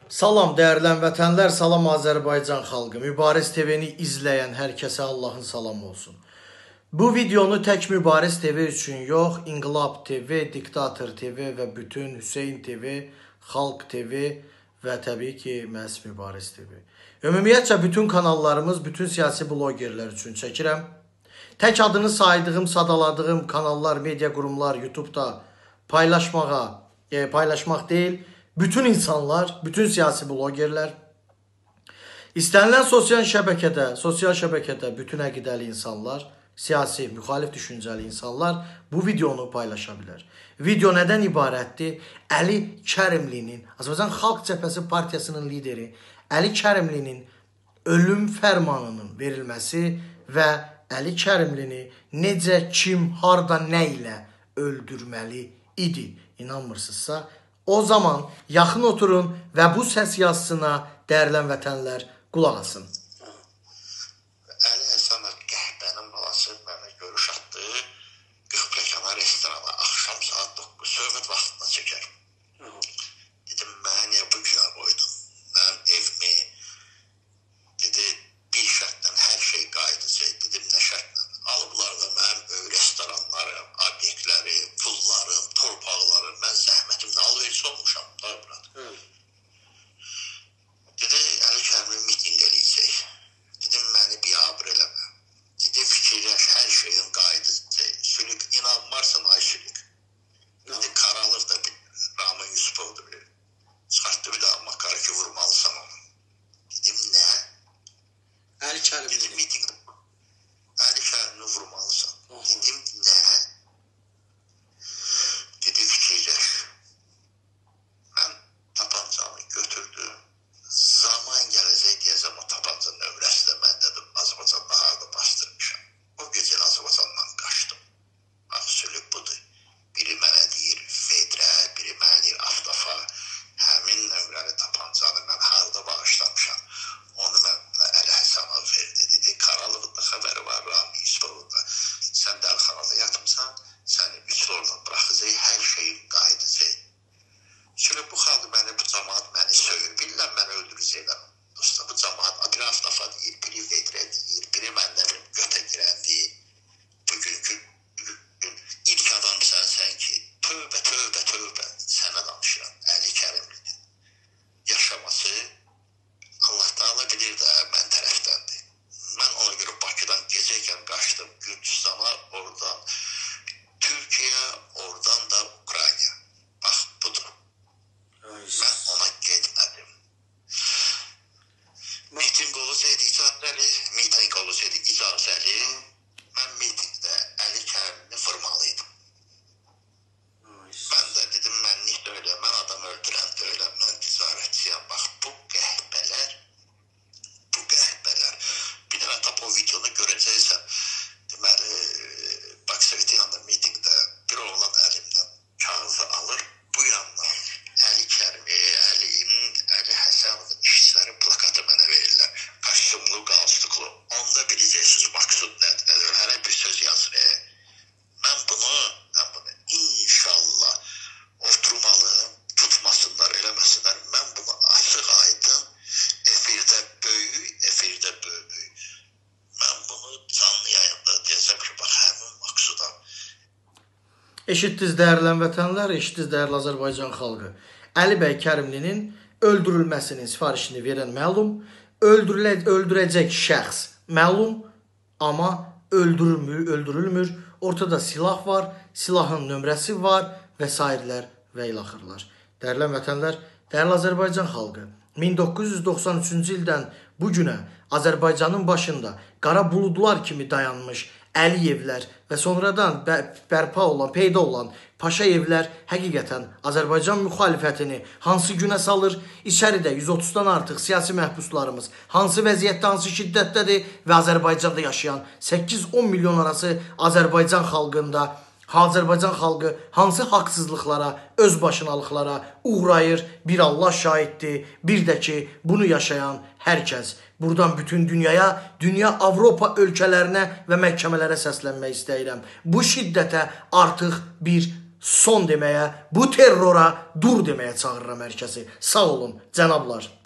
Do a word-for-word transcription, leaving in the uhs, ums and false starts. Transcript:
Salam dəyərli vətənlər, salam Azərbaycan xalqı. Mübariz T V-ni izləyən hər kəsə Allahın salamı olsun. Bu videonu tək Mübariz T V üçün yox, İnqilab T V, Diktator T V və bütün Hüseyn T V, Xalq T V və təbii ki, məhz Mübariz T V. Ümumiyyətcə bütün kanallarımız, bütün siyasi blogerlər üçün çəkirəm. Tək adını saydığım, sadaladığım kanallar, media qurumlar YouTube'da paylaşmağa, e, paylaşmaq deyil. Bütün insanlar, bütün siyasi blogerlər, istənilən sosial şəbəkədə, sosial şəbəkədə bütün əqidəli insanlar, siyasi, müxalif düşüncəli insanlar bu videonu paylaşa bilər. Video nədən ibarətdir? Əli Kərimlinin, Azərbaycan Xalq Cəbhəsi Partiyasının lideri Əli Kərimlinin ölüm fərmanının verilməsi və Əli Kərimlini necə, kim, harda, nə ilə öldürməli idi. İnanmırsınızsa, o zaman yaxın oturun və bu səs yazısına dəyərli vətənlər qulaq asın. Əli Həsənov qəhbənin balası mənə görüş atdı. Gökləkanlar restorana axşam saat doqquz söhbət vaxtında çəkər. Dedim, mənə niyə bu günə qoydun? Mənim evimi, dedi, bir şərtlə hər şey qayıdacaq. Dedim, nə şərtlə? Alıblar da mənim restoranlarım, obyektləri, pullarım, torpaqlarım, mən zəhmətimlə alverçi olmuşam. Da, Murat. Dedi, Əli Kərimli miting eləyəcək. Dedim, məni biabır eləmə. Dedi, fikirləş, hər şeyin qayıdacaq. Sülük, inanmarsan, ay Sülük. Dedi, Qaralıq da bir, Ramin Yusufov'da bilir. Çıxartdı bir daha makara ki, vurmalısan onu. Dedim, nə? Əli Kərimli. Dedim, mitingdə Əli Kərimli vurmalısan. Dedim, nə? Dedi, fikirləş. Mən tapancanı götürdüm. Zaman gələcək deyəcəm, o tapanca növrəsi də məndədir. Azərbaycanla harada bastırmışam. O gecə Azərbaycandan qaçdım. Bax, sülük budur. Biri mənə deyir Fedrə, biri mənə deyir Aftafa. Həmin növrəli tapancanı mən harada bağışlamışam. Onu mənə Əli Həsənov verdi. Dedi, Qaralığında xəbəri var, Ramin Yusufov'da. Sən dəlxanada yatımsan, səni üç oradan bıraxacaq, hər şeyin qayıdacaq. Şöyle bu xalq məni, bu cəmaat məni söyür. Bilirlər, məni öldürəcəklər. Dostlar, bu cəmaat biri Aftafa deyir, biri Vedrə deyir, biri məndən götə girən deyir. Bugünkü gün ilk adam sənsən ki, tövbə, tövbə, tövbə sənə danışıram. Əli Kərimlinin yaşaması Allah Teala bilir də mən tərəfdəndir. Mən ona görə Bakıdan gecəykən qaçdım Gürcüstana, oradan Türkiyə, oradan da Ukrayna. Bax, budur. Mən ona getmədim. Miting olsaydı icazəli, miting olsaydı icazəli, mən mitingdə Əli Kərimlini vurmalıydım. Mən də dedim, mənlik də öyle, mən adam öldürən də öyle, mən ticarətçiyəm. Bax, bu qəhbələr, bu qəhbələr. Bir dənə tap o videonu görəcəksən, deməli, Baksovet'in yanında mitingdə bir oğlan əlimdən kağızı alır, bu yandan Əli Kərimi, Əli'nin, Əli Həsənovun işçiləri plakatı mənə verirlər. Kaşımlı, qalstıqlı. Onda biləcəksiniz maksud nədir, nədir. Hərə bir söz yazır. E. Mən bunu, mən bunu inşallah oturmalı, tutmasınlar, eləməsinlər. Mən bunu açıq aydın, efirdə böyük, efirdə böyük. Mən bunu canlı yayında deyəcəm ki, bax, həmin maksudam. Eşitdiniz dəyərli vətənlər, eşitdiniz dəyərli Azərbaycan xalqı. Əli bəy Kərimlinin öldürülməsinin sifarişini verən məlum, öldürülə, öldürəcək şəxs məlum, amma öldürülmür, öldürülmür. Ortada silah var, silahın nömrəsi var və sairlər və ilaxırlar. Dəyərli vətənlər, dəyərli Azərbaycan xalqı, min doqquz yüz doxsan üçüncü ildən bu günə Azərbaycanın başında qara buludlar kimi dayanmış Əliyevlər və sonradan bərpa olan, peyda olan Paşayevlər həqiqətən Azərbaycan müxalifətini hansı günə salır? İçəridə yüz otuzdan artıq siyasi məhbuslarımız hansı vəziyyətdə, hansı şiddətdədir və Azərbaycanda yaşayan səkkiz on milyon arası Azərbaycan xalqında, Azərbaycan xalqı hansı haqsızlıqlara, özbaşınalıqlara uğrayır? Bir Allah şahiddir, bir də ki, bunu yaşayan hər kəs. Buradan bütün dünyaya, dünya Avropa ölkələrinə və məhkəmələrə səslənmək istəyirəm. Bu şiddətə artıq bir son deməyə, bu terrora dur deməyə çağırıram hər kəsi. Sağ olun, cənablar.